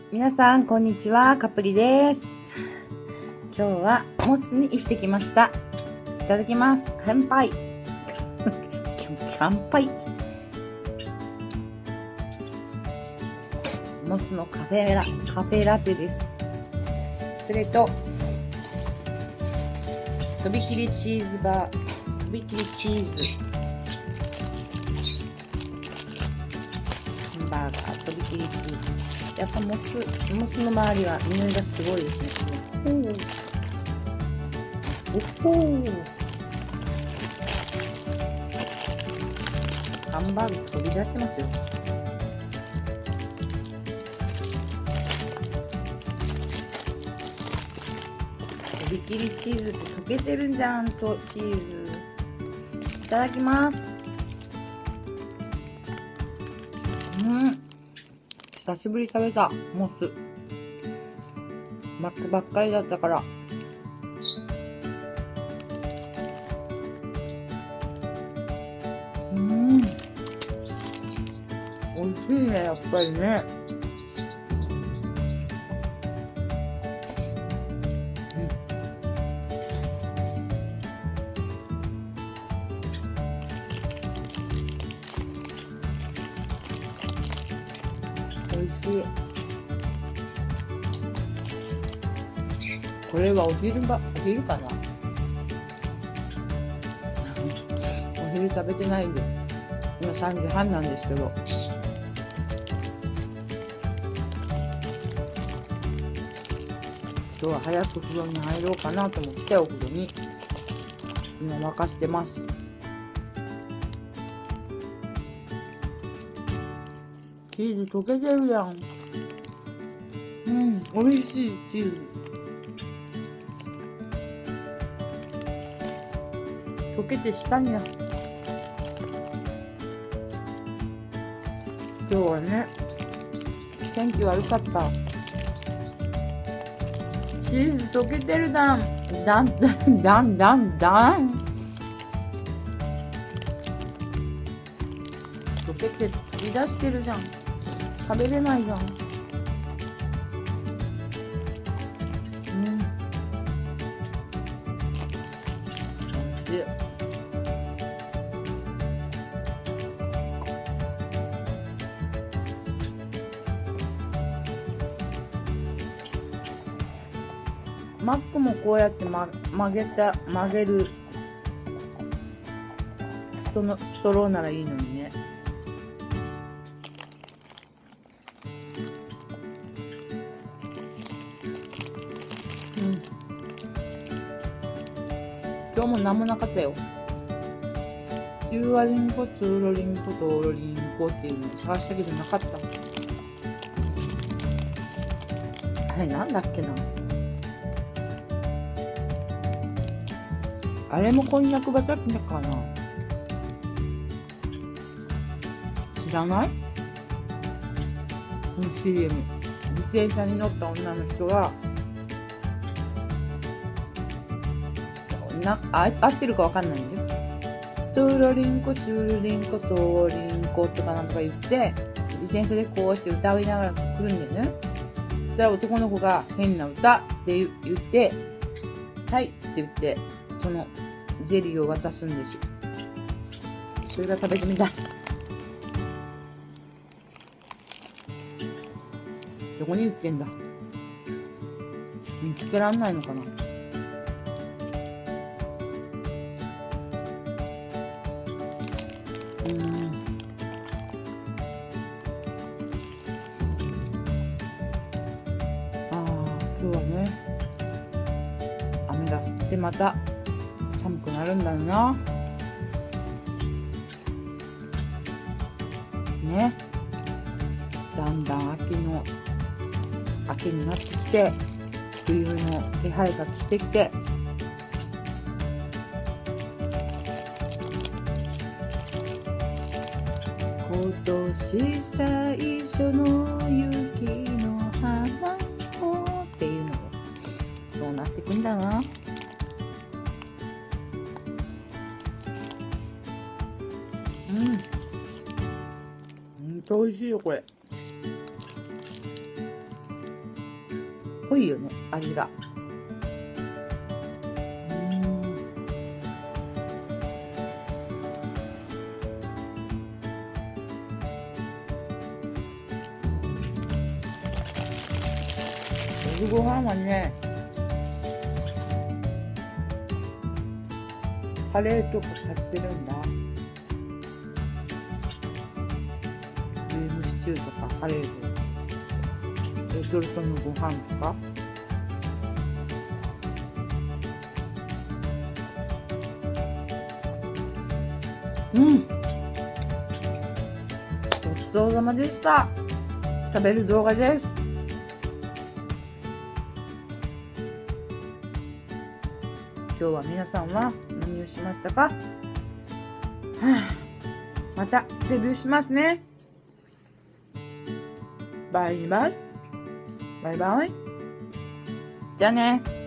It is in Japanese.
皆さんこんにちは、カプリです。今日はモスに行ってきました。いただきます。乾杯。乾杯。モスのカフェラテです。それととびきりチーズハンバーガー、とびきりチーズ。やっぱモスの周りは匂いがすごいですね。ハンバーグ飛び出してますよ。とびきりチーズって溶けてるんじゃんとチーズ。いただきます。久しぶり食べたモス。マックばっかりだったから。美味しいね、やっぱりね。美味しい。これはお昼かな。お昼食べてないんで、今3時半なんですけど、今日は早く風呂に入ろうかなと思ってお風呂に今沸かしてます。チーズ溶けてるやん。美味しいチーズ。溶けて下にな。今日はね、天気悪かった。チーズ溶けてるだん。溶けて飛び出してるじゃん。食べれないじゃん。マックもこうやって曲げるストローならいいのにね。今日も何もなかったよ。ユーワリンコ、ツーロリンコ、トーロリンコっていうのを探したけどなかった。あれなんだっけな。あれもこんにゃく畑かな。知らない？CM。自転車に乗った女の人が合ってるかわかんないんだよ。トゥーロリンコ、チュールリンコ、トーリンコとかなんとか言って、自転車でこうして歌いながら来るんだよね。そしたら男の子が変な歌って言って、はいって言って、そのゼリーを渡すんですよ。それが食べてみたい。どこに売ってんだ？見つけらんないのかな。今日はね、雨が降ってまた寒くなるんだよな。ね。だんだん秋になってきて、冬の気配がしてきて、今年最初の雪の花をっていうのもそうなってくんだな。美味しいよこれ。 濃いよね、味が。夜ご飯はね、カレーとか買ってるんだ。ビーフシチューとかカレーとかレトルトのご飯とか。ごちそうさまでした。食べる動画です。今日は皆さんは何をしましたか？またレビューしますね。バイバイ。バイバイ。じゃあね。